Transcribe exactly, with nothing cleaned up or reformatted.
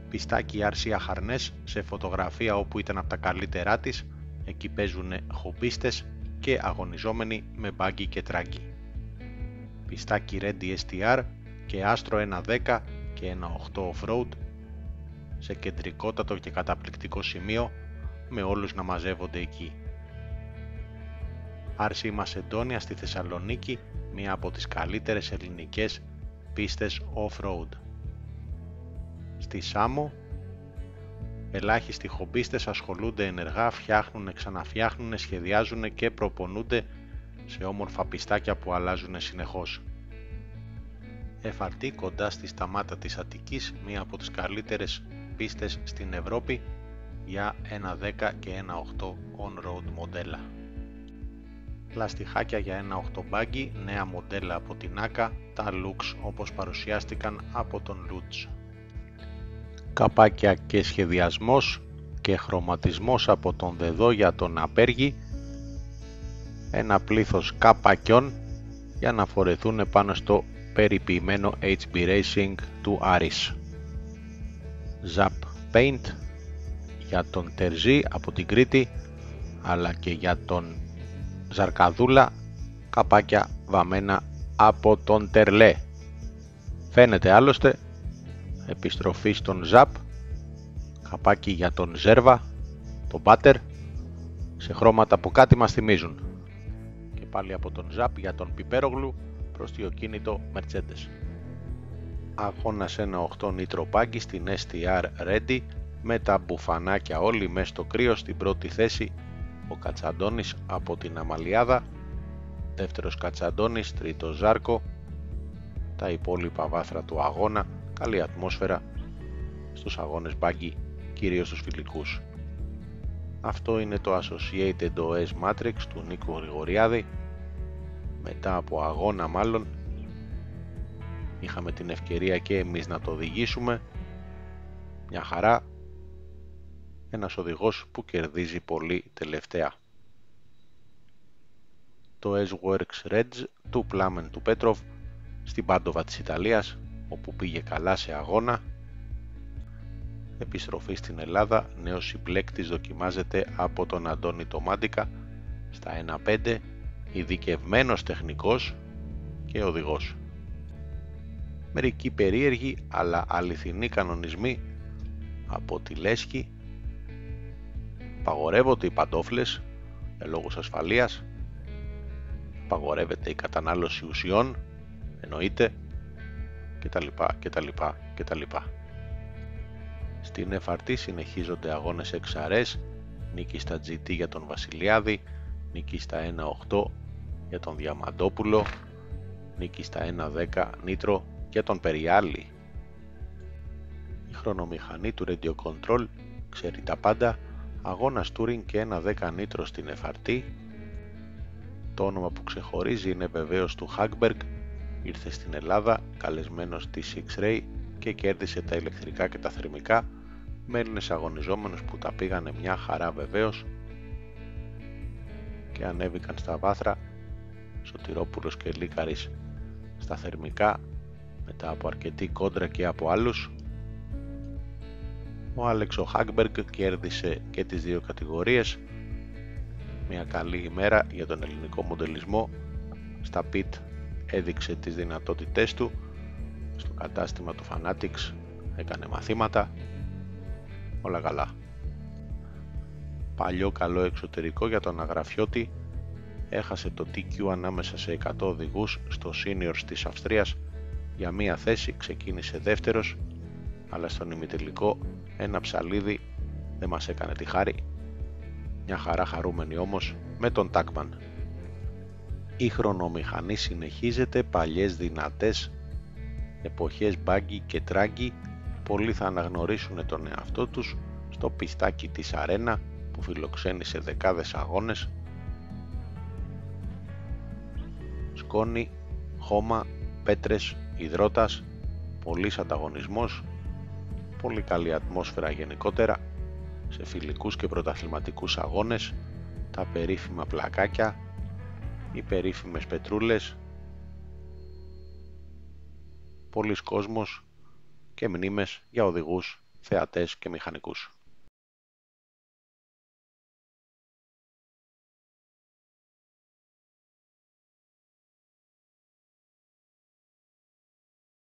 Πιστάκι Άρσια Χαρνές σε φωτογραφία όπου ήταν από τα καλύτερά της. Εκεί παίζουν χομπίστες και αγωνιζόμενοι με μπάγκι και τράγκι. Πιστάκι Ready ες τι αρ και άστρο ένα δέκα και ένα οκτώ off-road σε κεντρικότατο και καταπληκτικό σημείο, με όλους να μαζεύονται εκεί. Άρση Μασεντόνια στη Θεσσαλονίκη, μία από τις καλύτερες ελληνικές πίστες off-road. Στη Σάμο, ελάχιστοι χομπίστες ασχολούνται ενεργά, φτιάχνουν, ξαναφτιάχνουν, σχεδιάζουν και προπονούνται σε όμορφα πιστάκια που αλλάζουν συνεχώς. εφ αρ τι κοντά στη Σταμάτα της Αττικής, μία από τις καλύτερες πίστες στην Ευρώπη για ένα δέκα και ένα οκτώ on-road μοντέλα. Λαστιχάκια για ένα οκτώ μπάγκι, νέα μοντέλα από την Άκα, τα Lux όπως παρουσιάστηκαν από τον Lutz. Καπάκια και σχεδιασμός και χρωματισμός από τον Δεδό για τον Απέργη, ένα πλήθος καπακιών για να φορεθούν πάνω στο περιποιημένο έιτς μπι Racing του Άρης. Zap Paint για τον Τερζή από την Κρήτη, αλλά και για τον Ζαρκαδούλα, καπάκια βαμμένα από τον Τερλέ. Φαίνεται άλλωστε, επιστροφή στον Ζαπ, καπάκι για τον Ζέρβα, τον Πάτερ, σε χρώματα που κάτι μας θυμίζουν. Και πάλι από τον Ζαπ για τον Πιπέρογλου, προστιοκίνητο Mercedes. Αγώνας ένα οκτώ νίτρο μπάγκι στην ες τι αρ Ready, με τα μπουφανάκια όλοι μες στο κρύο. Στην πρώτη θέση ο Κατσαντώνης από την Αμαλιάδα, δεύτερος Κατσαντώνης, τρίτος Ζάρκο, τα υπόλοιπα βάθρα του αγώνα. Καλή ατμόσφαιρα στους αγώνες μπάγκι, κυρίως στους φιλικούς. Αυτό είναι το Associated ο ες Matrix του Νίκου Γρηγοριάδη. Μετά από αγώνα μάλλον είχαμε την ευκαιρία και εμείς να το οδηγήσουμε. Μια χαρά, ένας οδηγός που κερδίζει πολύ τελευταία. Το S-Works Reds του Πλάμεν του Πέτροβ στην Πάντοβα της Ιταλίας, όπου πήγε καλά σε αγώνα. Επιστροφή στην Ελλάδα, νέος συμπλέκτης δοκιμάζεται από τον Αντώνη Τομάντικα στα ένα πέντε, ειδικευμένος τεχνικός και οδηγός. Μερικοί περίεργοι αλλά αληθινοί κανονισμοί από τη Λέσχη. Παγορεύονται οι παντόφλες για λόγους ασφαλείας, παγορεύεται η κατανάλωση ουσιών, εννοείται, κτλ. κτλ. κτλ. Στην εφ αρ τι συνεχίζονται αγώνες εξ αρ ες, νίκη στα τζι τι για τον Βασιλιάδη, νίκη στα ένα οκτώ για τον Διαμαντόπουλο, νίκη στα ένα δέκα νίτρο για τον Περιάλη. Η χρονομηχανή του Radio Control ξέρει τα πάντα, αγώνας Touring και ένα δέκα νίτρο στην εφ αρ τι. Το όνομα που ξεχωρίζει είναι βεβαίως του Hagberg, ήρθε στην Ελλάδα καλεσμένος της X-Ray και κέρδισε τα ηλεκτρικά και τα θερμικά, με Έλληνες αγωνιζόμενους που τα πήγανε μια χαρά βεβαίως και ανέβηκαν στα βάθρα. Σωτηρόπουλος και Λίκαρης στα θερμικά μετά από αρκετή κόντρα και από άλλους. Ο Άλεξ ο Χάγκμπεργκ κέρδισε και τις δύο κατηγορίες. Μια καλή ημέρα για τον ελληνικό μοντελισμό. Στα πιτ έδειξε τις δυνατότητές του. Στο κατάστημα του Fanatics έκανε μαθήματα. Όλα καλά. Παλιό καλό εξωτερικό για τον Αγραφιώτη. Έχασε το τι κιου ανάμεσα σε εκατό οδηγούς στο Seniors της Αυστρίας. Για μία θέση ξεκίνησε δεύτερος, αλλά στον ημιτελικό ένα ψαλίδι δεν μας έκανε τη χάρη. Μια χαρά χαρούμενη όμως με τον Τάκμαν. Η χρονομηχανή συνεχίζεται, παλιές δυνατές εποχές μπάγκι και τράγκι. Πολλοί θα αναγνωρίσουν τον εαυτό τους στο πιστάκι της Αρένα που φιλοξένησε δεκάδες αγώνες. Σκόνη, χώμα, πέτρες, υδρότας, πολύς ανταγωνισμός, πολύ καλή ατμόσφαιρα γενικότερα σε φιλικούς και πρωταθληματικούς αγώνες, τα περίφημα πλακάκια, οι περίφημες πετρούλες, πολύς κόσμος και μνήμες για οδηγούς θεατές και μηχανικούς.